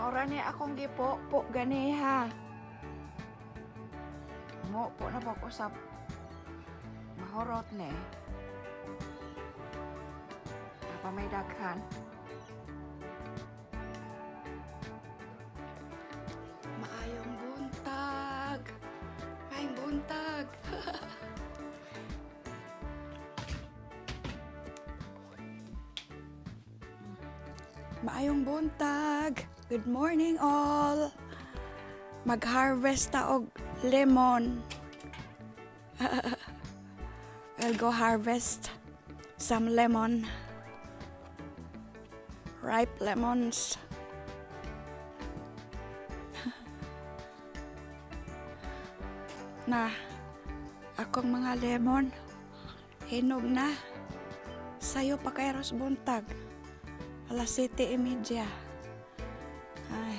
Maura ni akong gipo gani ha. Mo po na po ko sa mahorot ni. Apa may daghan? Maayong buntag. Maayong buntag. Maayong buntag. Good morning all. Mag-harvest ta og lemon. I'll go harvest some lemon. Ripe lemons. Na akong mga lemon hinog na. Sayo pa kay Ros buntag. Alas 7:30. Ay.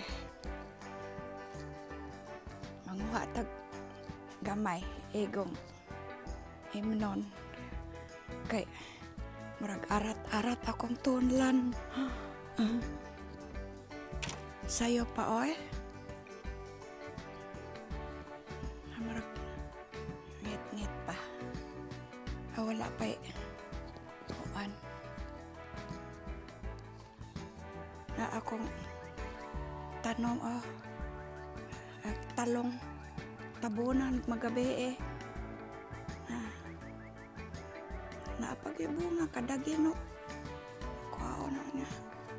Manguha tag gamay egong himnon. Kay murag arat-arat akong tunlan. Sayo pa oy. Murag ngit-ngit pa. Wala pa kuan. Na akong tanong talong tabunan magabi naapagibunga kadagino kuha na niya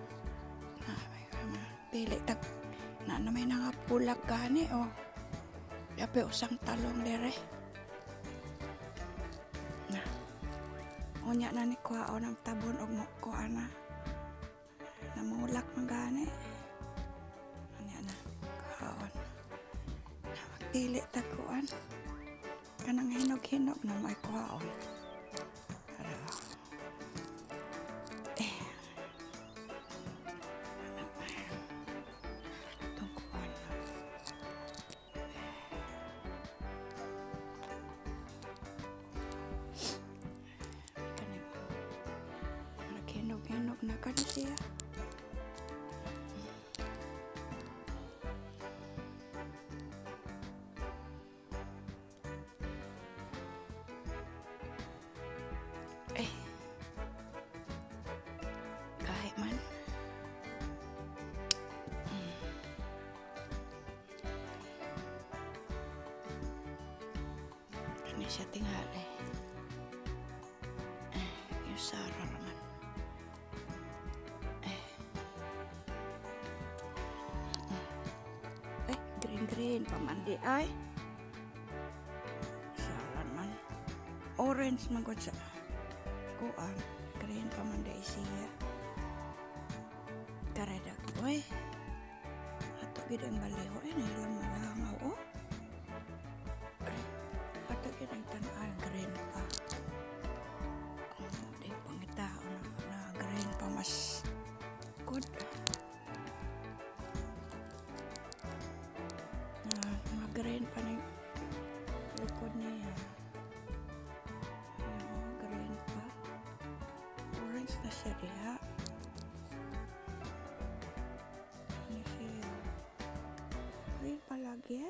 pili tag na may nangapulak gani yapi usang talong dere na unya na ni kuha ng tabon og kuha na namulak magani anya na kaon na magpili taguan kanang hinog-hinog na may kuhaon tungkuan kaning hinog-hinog na kan siya. Kahit man ini siya tingali yung Sarah naman green pamandi ay Sarah naman orange magod sa kuan green pamandi siya karedak oy ato gid ang baliho nilang malangaw ato gid ang tan-an green pa di pangitao na green pa mas good na green pa ni likod niya green pa orange na siya diha. Green palagi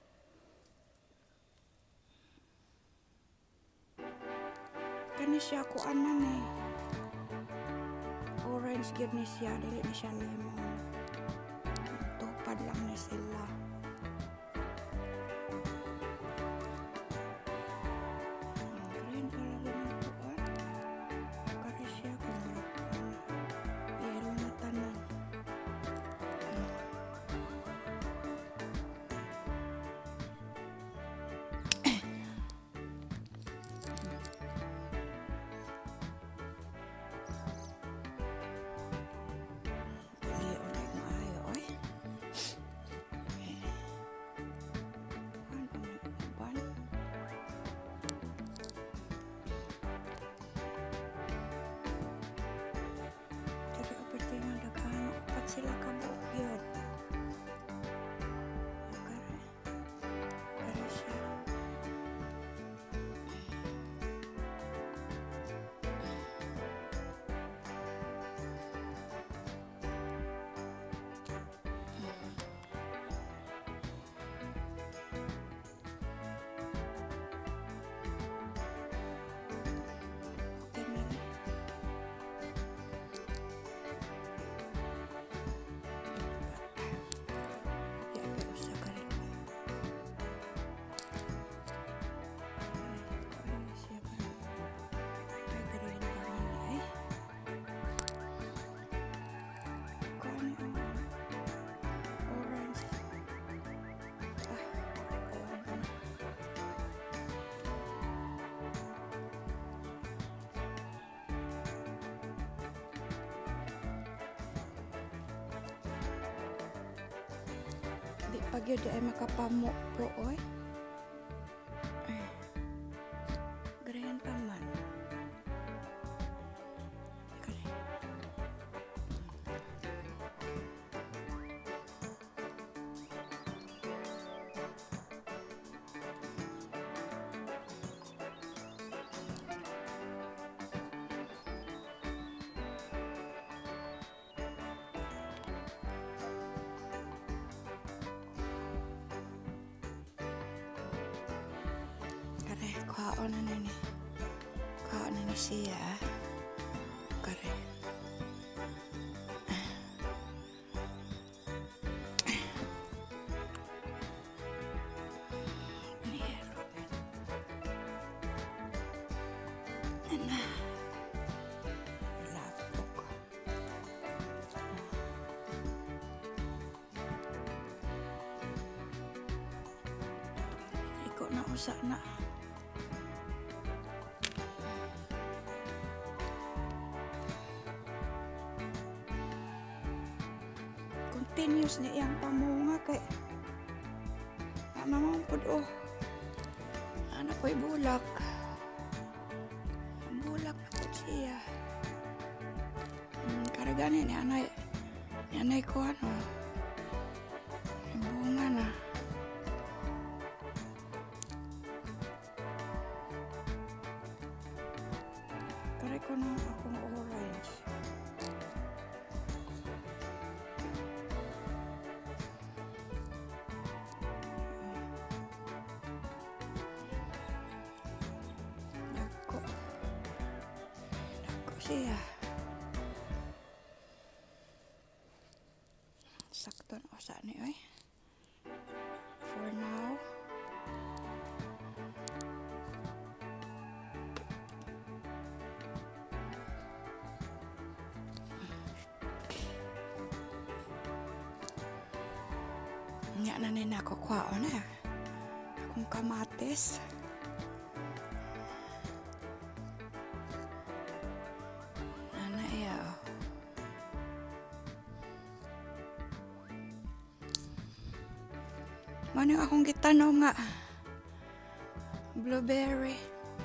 kani siya kuan man orange gid ni siya dili ni siya lemon tupad lang ni sila green palagi ng kuan kani siya kung yellow na tanan. Sila kabuk yun. Kare siya. Di pag yun ay makapamukpo, oy. Garayan pa man. Kare, kuhaon na ni. Kuhaon na ni siya. Kare. Nero. Ana. Lapok. Iko na usa na. Continuous na iyang pamunga kay naman po do. Ano po'y bulak. Ang bulak na po siya. Karagani ni anay ko ano. Yung bunga na. Kare ko na akong orange. Siya. Sakto na usa ni oy. For now. Nya na ni nako kwaon na. Akong kamatis. Manang akong gitanom nga. Blueberry.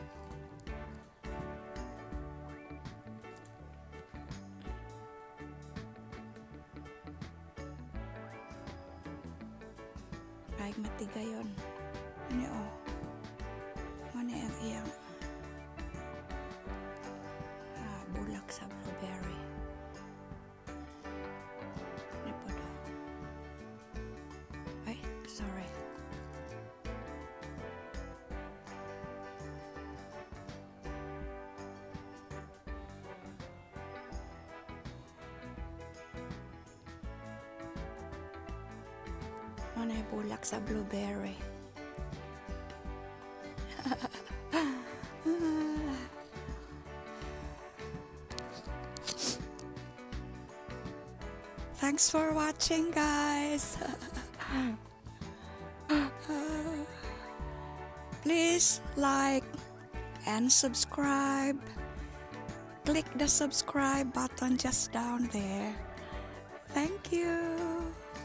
Ay, matigayon. Ano o? Ano ang iyang bulak sa blueberry. Ano po do? Ay, sorry. Ano yung bulak sa blueberry? Thanks for watching, guys. Please like and subscribe. Click the subscribe button just down there. Thank you.